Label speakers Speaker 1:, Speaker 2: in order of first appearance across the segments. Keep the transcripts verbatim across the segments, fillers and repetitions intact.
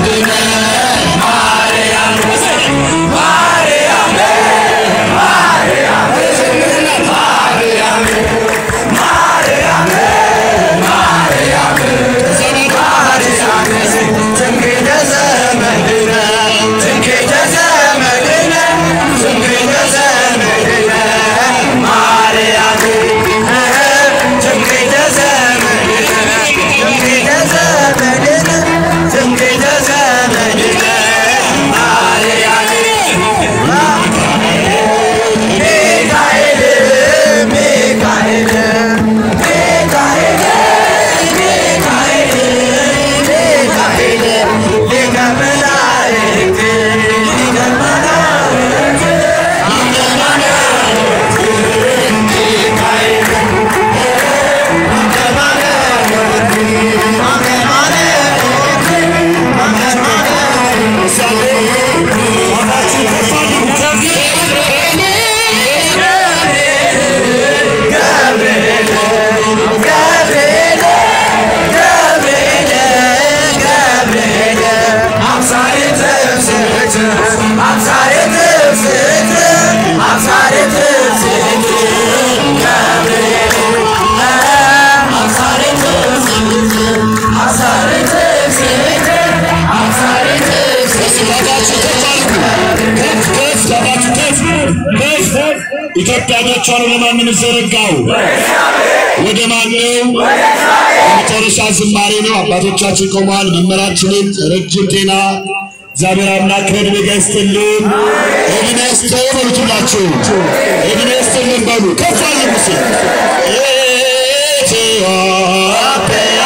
Speaker 1: ኢትዮጵያኖቹን ለማንም ዘረጋው ወደ ማነው መጨረሻ ዝማሬ ነው አባቶቻችን ቆመዋል መመራችንን ረጅም ጤና እግዚአብሔር አምላክ ከእድሜ ጋር ይስጥልን እድሜ ይስጥላችሁ እድሜ ይስጥልን በሉ ከፍ አለ ምስል ኢትዮጵያ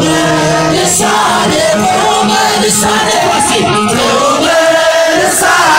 Speaker 1: Sade,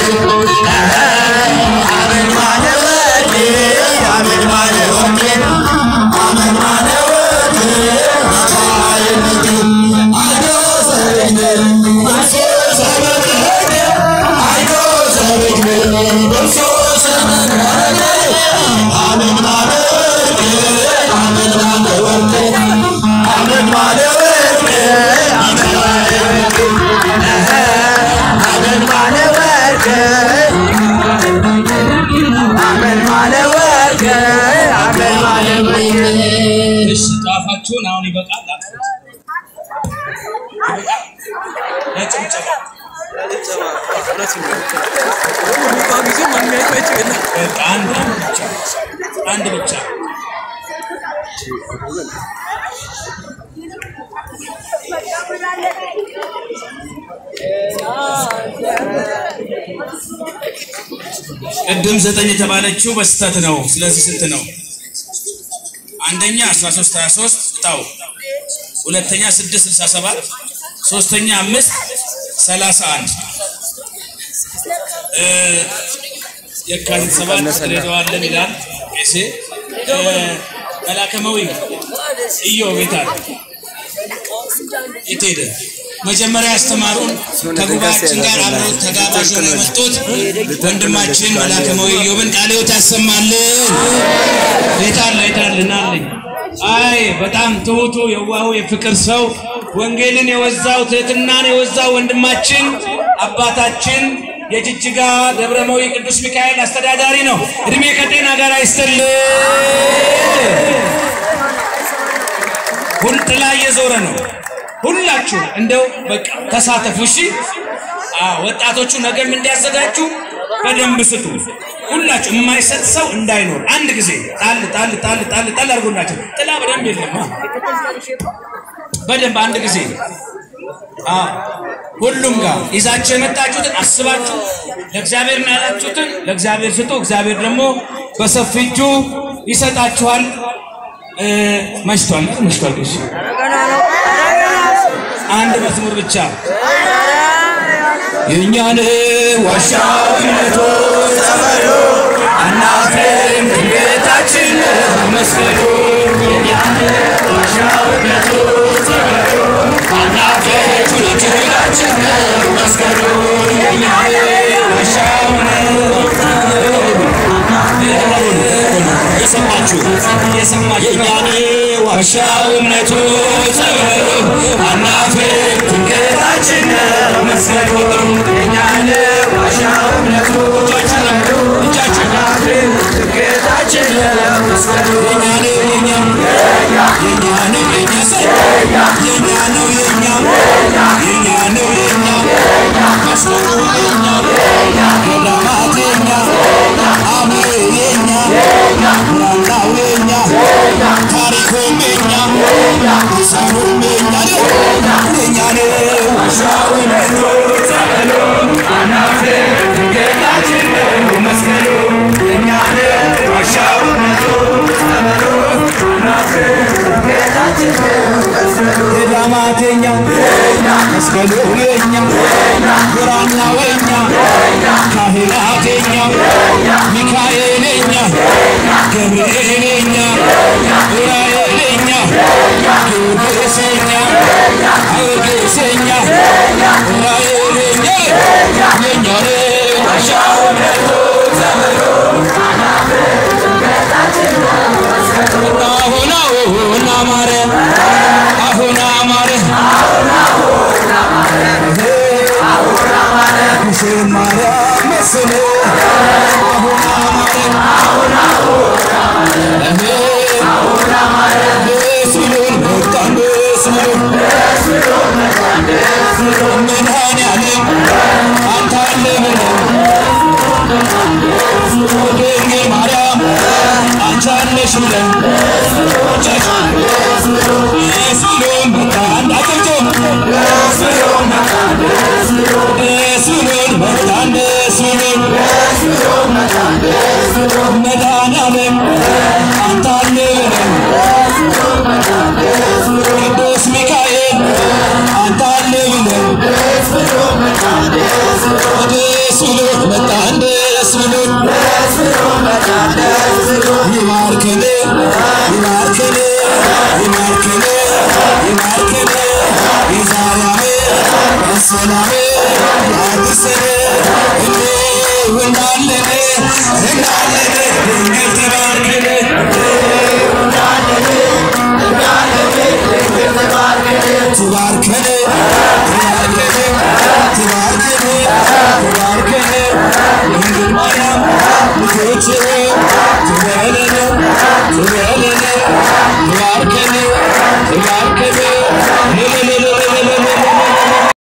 Speaker 2: አሁን ይበቃል አንድ ብቻ ቅድም ዘጠኝ የተባለችው በስተት ነው ስለዚህ ስንት ነው አንደኛ አስራ ሶስት ሃያ ሶስት ታው ሁለተኛ ስድስት ስልሳ ሰባት ሶስተኛ አምስት ሰላሳ አንድ እ የካቲት ሰባት ተደረዋለን ይላል እሺ መላከመዊ ኢዮ ቤታል ኢቴደ መጀመሪያ አስተማሩን ከጉባኤያችን ጋር አብረው ተጋባዥ ሆነው የመጡት ወንድማችን መላከመዊ ኢዮብን ቃልዮት ያሰማልን ቤታል ይታልናልኝ አይ በጣም ትሁቱ የዋሁ የፍቅር ሰው ወንጌልን የወዛው ትህትናን የወዛው ወንድማችን አባታችን የጅጅጋ ደብረመዊ ቅዱስ ሚካኤል አስተዳዳሪ ነው እድሜ ከጤና ጋር አይስተል ሁሉ ላይ የዞረ ነው ሁላችሁ እንደው በቃ ተሳተፉ እሺ አዎ ወጣቶቹ ነገም እንዲያዘጋጁ በደንብ ስጡ ሁላችሁ የማይሰጥ ሰው እንዳይኖር አንድ ጊዜ ጣል ጣል ጣል ጣል ጣል አርጉላችሁ ጥላ በደንብ የለም በደንብ አንድ ጊዜ አዎ ሁሉም ጋር ይዛችሁ የመጣችሁትን አስባችሁ ለእግዚአብሔር ያላችሁትን ለእግዚአብሔር ስጡ እግዚአብሔር ደግሞ በሰፊቱ ይሰጣችኋል መሽቷል መሽቷል እሺ አንድ መዝሙር ብቻ የኛን ዋሻውነቱ ዘመሩ አናፍም ጌታችን መስገዱ የኛን ዋሻውነቱ ዘመሩ አናፍም ጌታችን መስገዱ የኛን ዋሻውነቱ የሰማችሁ የሰማችሁ የኛን ዋሻውነቱ ዘመሩ አናፍም ጌታችን መስገዱ የኛን ዋሻውነቱ ዘመሩ እጃችን ጌታችን መስገዱ የኛን የኛ የኛን የኛ የኛ ነው የኛ የኛ ነው የኛ መስገዱ የኛ ገዳማት የኛ አሜን የኛ ራናው የኛ ታሪኩ የኛ ሰሩ የኛ የኛ ነው ዋሻውነቱ ዘመሩ አናፍም ጌታችን መስገዱ የኛ ነው ዋሻውነቱ ዘመሩ አናፍም ጌታችን መስገዱ ገዳማት የኛ መስገዱ የኛ ራናው የኛ ካህናት የኛ ሚካኤል የኛ ገብርኤል የኛ ኡራኤል የኛ ጊዮርጊስ የኛ ጊዮርጊስ የኛ ኡራኤል የኛ የኛ ነው ዋሻውነቱ ዘመሩ አናፍም ጌታችን መስገዱ አሁን አሁን አማረ አሁን አማረ አሁን አሁን አማረ አሁን አማረ ማርያም መስለ አሁን አማረ አሁን አሁን አማረ አሁን አማረ ስሉን በቃን ስሉን ስሉን በቃን ስሉን መናን ያለ አንተ አለ ድንግል ማርያም አንቺ አለሽ ብለን ስሉን በቃን አጥቶ ስሉን በቃን ስሉን በቃን ስሉን መድኃኒዓለም አንተ አለ ብለን ቅዱስ ሚካኤል አንተ አለ ብለን ወደ ስሉን
Speaker 1: Thank you.